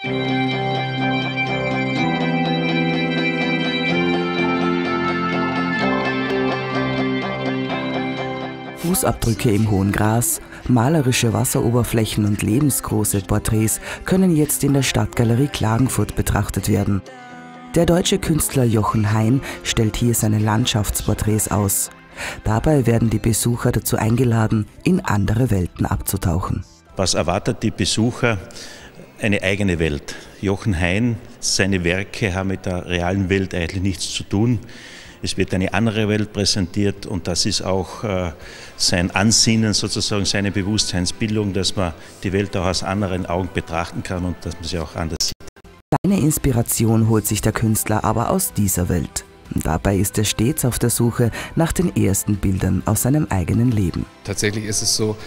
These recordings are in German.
Fußabdrücke im hohen Gras, malerische Wasseroberflächen und lebensgroße Porträts können jetzt in der Stadtgalerie Klagenfurt betrachtet werden. Der deutsche Künstler Jochen Hein stellt hier seine Landschaftsporträts aus. Dabei werden die Besucher dazu eingeladen, in andere Welten abzutauchen. Was erwartet die Besucher? Eine eigene Welt. Jochen Hein, seine Werke haben mit der realen Welt eigentlich nichts zu tun. Es wird eine andere Welt präsentiert und das ist auch sein Ansinnen, sozusagen seine Bewusstseinsbildung, dass man die Welt auch aus anderen Augen betrachten kann und dass man sie auch anders sieht. Seine Inspiration holt sich der Künstler aber aus dieser Welt. Dabei ist er stets auf der Suche nach den ersten Bildern aus seinem eigenen Leben. Tatsächlich ist es so,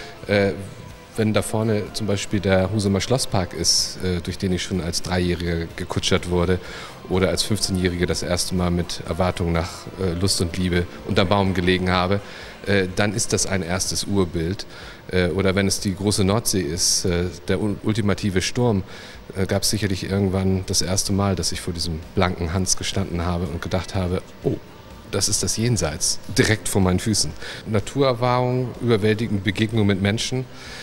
wenn da vorne zum Beispiel der Husumer Schlosspark ist, durch den ich schon als Dreijähriger gekutschert wurde oder als 15-Jähriger das erste Mal mit Erwartung nach Lust und Liebe unter Baum gelegen habe, dann ist das ein erstes Urbild. Oder wenn es die große Nordsee ist, der ultimative Sturm, gab es sicherlich irgendwann das erste Mal, dass ich vor diesem blanken Hans gestanden habe und gedacht habe, oh, das ist das Jenseits, direkt vor meinen Füßen. Naturerfahrung, überwältigende Begegnung mit Menschen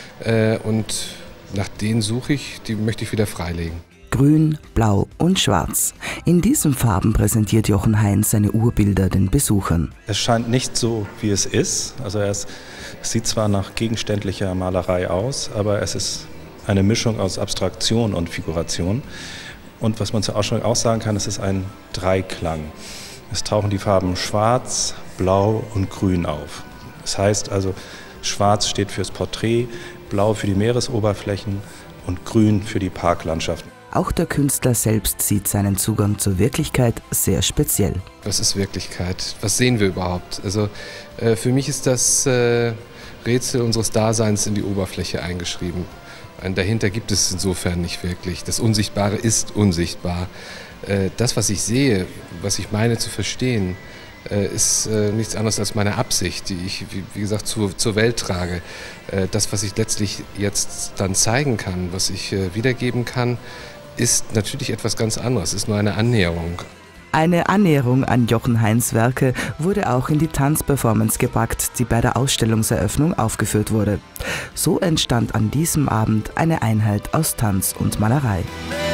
und nach denen suche ich, die möchte ich wieder freilegen. Grün, Blau und Schwarz. In diesen Farben präsentiert Jochen Hein seine Urbilder den Besuchern. Es scheint nicht so, wie es ist. Also es sieht zwar nach gegenständlicher Malerei aus, aber es ist eine Mischung aus Abstraktion und Figuration. Und was man zur Ausstellung auch sagen kann, es ist ein Dreiklang. Es tauchen die Farben Schwarz, Blau und Grün auf. Das heißt also, Schwarz steht fürs Porträt, Blau für die Meeresoberflächen und Grün für die Parklandschaften. Auch der Künstler selbst sieht seinen Zugang zur Wirklichkeit sehr speziell. Was ist Wirklichkeit? Was sehen wir überhaupt? Also für mich ist das Rätsel unseres Daseins in die Oberfläche eingeschrieben. Dahinter gibt es insofern nicht wirklich. Das Unsichtbare ist unsichtbar. Das, was ich sehe, was ich meine zu verstehen, ist nichts anderes als meine Absicht, die ich, wie gesagt, zur Welt trage. Das, was ich letztlich jetzt dann zeigen kann, was ich wiedergeben kann, ist natürlich etwas ganz anderes, ist nur eine Annäherung. Eine Annäherung an Jochen Heins Werke wurde auch in die Tanzperformance gepackt, die bei der Ausstellungseröffnung aufgeführt wurde. So entstand an diesem Abend eine Einheit aus Tanz und Malerei.